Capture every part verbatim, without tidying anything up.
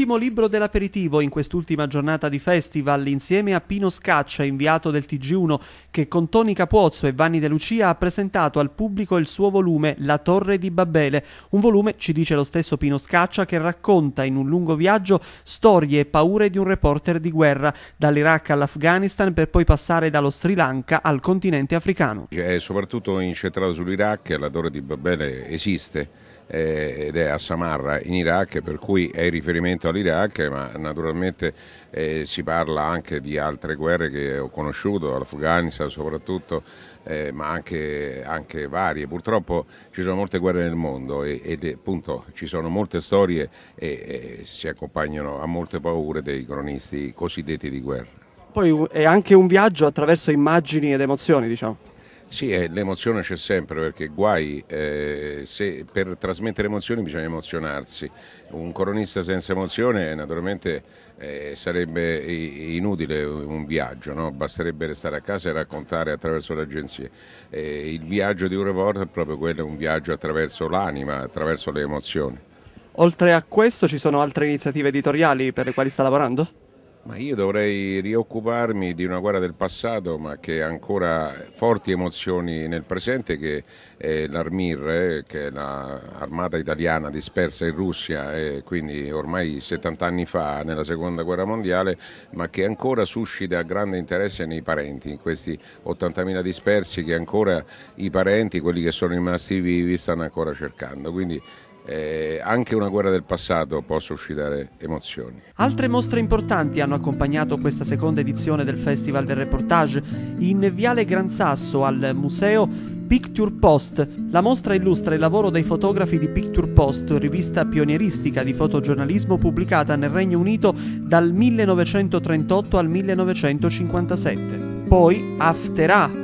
primo libro dell'aperitivo in quest'ultima giornata di festival, insieme a Pino Scaccia, inviato del T G uno, che con Toni Capuozzo e Vanni De Lucia ha presentato al pubblico il suo volume La Torre di Babele. Un volume, ci dice lo stesso Pino Scaccia, che racconta in un lungo viaggio storie e paure di un reporter di guerra, dall'Iraq all'Afghanistan per poi passare dallo Sri Lanka al continente africano. È soprattutto incentrato sull'Iraq. La Torre di Babele esiste ed è a Samarra in Iraq, per cui è in riferimento all'Iraq, ma naturalmente eh, si parla anche di altre guerre che ho conosciuto, l'Afghanistan soprattutto, eh, ma anche, anche varie. Purtroppo ci sono molte guerre nel mondo e, ed appunto ci sono molte storie e, e si accompagnano a molte paure dei cronisti cosiddetti di guerra. Poi è anche un viaggio attraverso immagini ed emozioni, diciamo. Sì, eh, l'emozione c'è sempre, perché guai eh, se per trasmettere emozioni bisogna emozionarsi. Un cronista senza emozione naturalmente eh, sarebbe inutile un viaggio, no? Basterebbe restare a casa e raccontare attraverso le agenzie. Eh, il viaggio di un reporter è proprio quello, un viaggio attraverso l'anima, attraverso le emozioni. Oltre a questo ci sono altre iniziative editoriali per le quali sta lavorando? Ma io dovrei rioccuparmi di una guerra del passato, ma che ha ancora forti emozioni nel presente, che è l'Armir, eh, che è l'armata italiana dispersa in Russia, eh, quindi ormai settanta anni fa, nella seconda guerra mondiale, ma che ancora suscita grande interesse nei parenti, in questi ottantamila dispersi che ancora i parenti, quelli che sono rimasti vivi, stanno ancora cercando. Quindi Eh, anche una guerra del passato può suscitare emozioni. Altre mostre importanti hanno accompagnato questa seconda edizione del Festival del Reportage. In Viale Gran Sasso al museo Picture Post, la mostra illustra il lavoro dei fotografi di Picture Post, rivista pionieristica di fotogiornalismo pubblicata nel Regno Unito dal millenovecentotrentotto al millenovecentocinquantasette. Poi Afterà,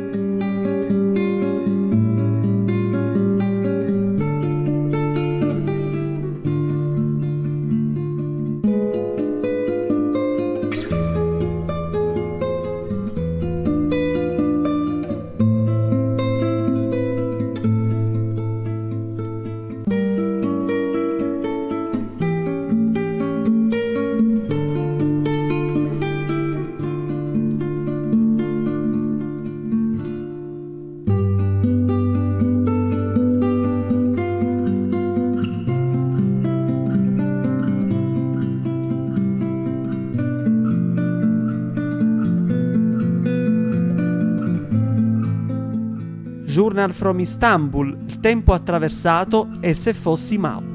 Journal from Istanbul, il tempo attraversato e se fossi Mao.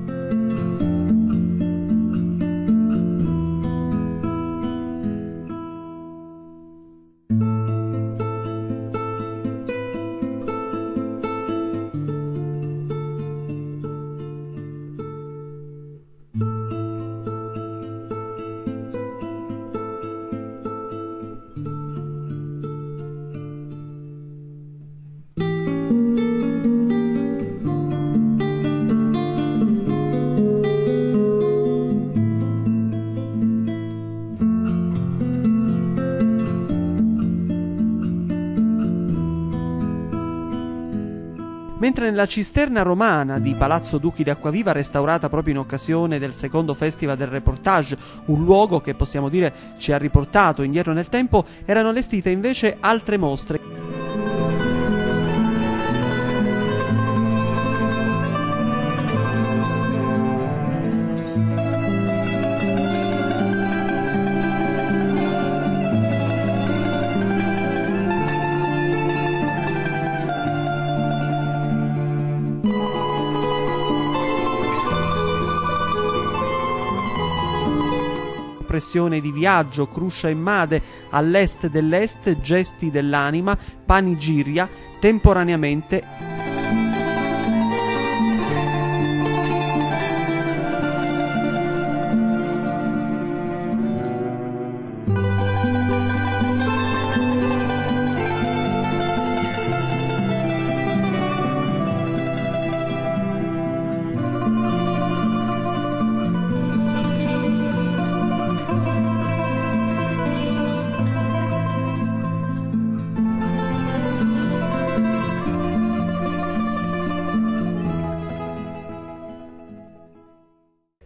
Mentre nella cisterna romana di Palazzo Duchi d'Acquaviva, restaurata proprio in occasione del secondo Festival del Reportage, un luogo che possiamo dire ci ha riportato indietro nel tempo, erano allestite invece altre mostre. Pressione di viaggio, Cruscia e Made, all'est dell'est, Gesti dell'anima, Panigiria, Temporaneamente.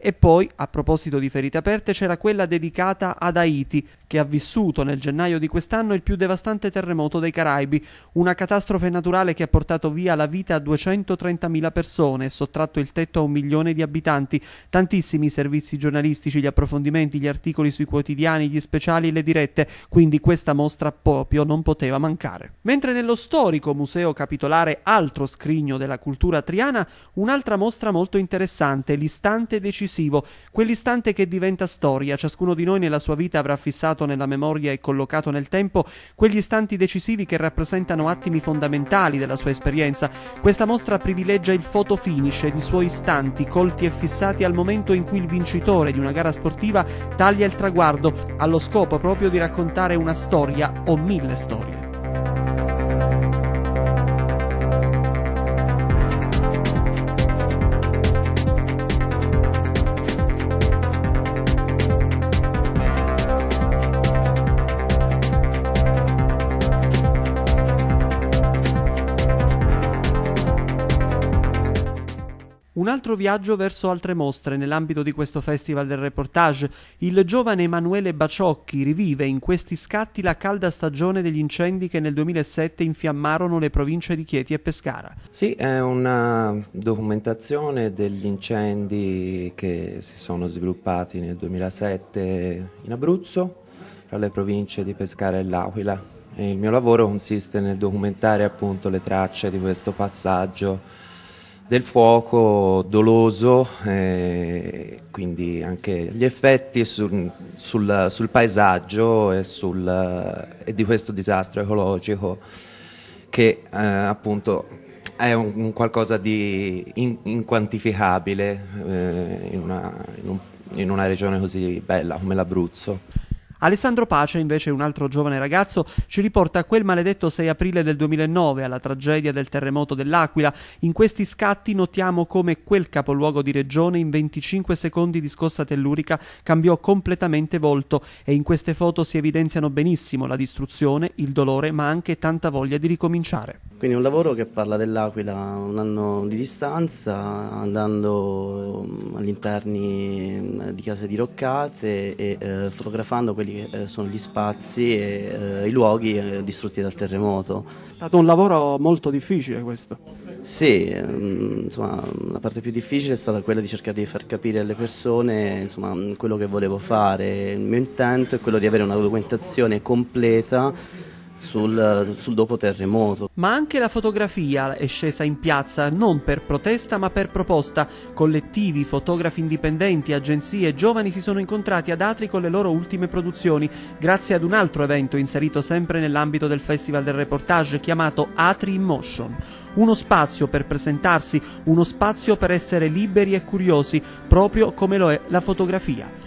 E poi, a proposito di ferite aperte, c'era quella dedicata ad Haiti, che ha vissuto nel gennaio di quest'anno il più devastante terremoto dei Caraibi, una catastrofe naturale che ha portato via la vita a duecentotrentamila persone e sottratto il tetto a un milione di abitanti. Tantissimi i servizi giornalistici, gli approfondimenti, gli articoli sui quotidiani, gli speciali e le dirette, quindi questa mostra proprio non poteva mancare. Mentre nello storico Museo Capitolare, altro scrigno della cultura triana, un'altra mostra molto interessante, l'istante decisivo, quell'istante che diventa storia. Ciascuno di noi nella sua vita avrà fissato nella memoria e collocato nel tempo quegli istanti decisivi che rappresentano attimi fondamentali della sua esperienza. Questa mostra privilegia il photo finish ed i suoi istanti colti e fissati al momento in cui il vincitore di una gara sportiva taglia il traguardo, allo scopo proprio di raccontare una storia o mille storie. Un altro viaggio verso altre mostre nell'ambito di questo Festival del Reportage. Il giovane Emanuele Baciocchi rivive in questi scatti la calda stagione degli incendi che nel duemilasette infiammarono le province di Chieti e Pescara. Sì, è una documentazione degli incendi che si sono sviluppati nel duemilasette in Abruzzo, tra le province di Pescara e L'Aquila. E il mio lavoro consiste nel documentare appunto le tracce di questo passaggio del fuoco doloso, eh, quindi anche gli effetti sul, sul, sul paesaggio e, sul, e di questo disastro ecologico che eh, appunto è un, un qualcosa di in, inquantificabile eh, in, una, in, un, in una regione così bella come l'Abruzzo. Alessandro Pace, invece, un altro giovane ragazzo, ci riporta a quel maledetto sei aprile del duemilanove, alla tragedia del terremoto dell'Aquila. In questi scatti notiamo come quel capoluogo di regione in venticinque secondi di scossa tellurica cambiò completamente volto, e in queste foto si evidenziano benissimo la distruzione, il dolore, ma anche tanta voglia di ricominciare. Quindi un lavoro che parla dell'Aquila un anno di distanza, andando all'interno di case diroccate e eh, fotografando quelli che eh, sono gli spazi e eh, i luoghi eh, distrutti dal terremoto. È stato un lavoro molto difficile questo. Sì, insomma, la parte più difficile è stata quella di cercare di far capire alle persone insomma, quello che volevo fare. Il mio intento è quello di avere una documentazione completa Sul, sul dopo terremoto. Ma anche la fotografia è scesa in piazza non per protesta ma per proposta. Collettivi, fotografi indipendenti, agenzie, giovani si sono incontrati ad Atri con le loro ultime produzioni, grazie ad un altro evento inserito sempre nell'ambito del Festival del Reportage chiamato Atri in Motion. Uno spazio per presentarsi, uno spazio per essere liberi e curiosi, proprio come lo è la fotografia.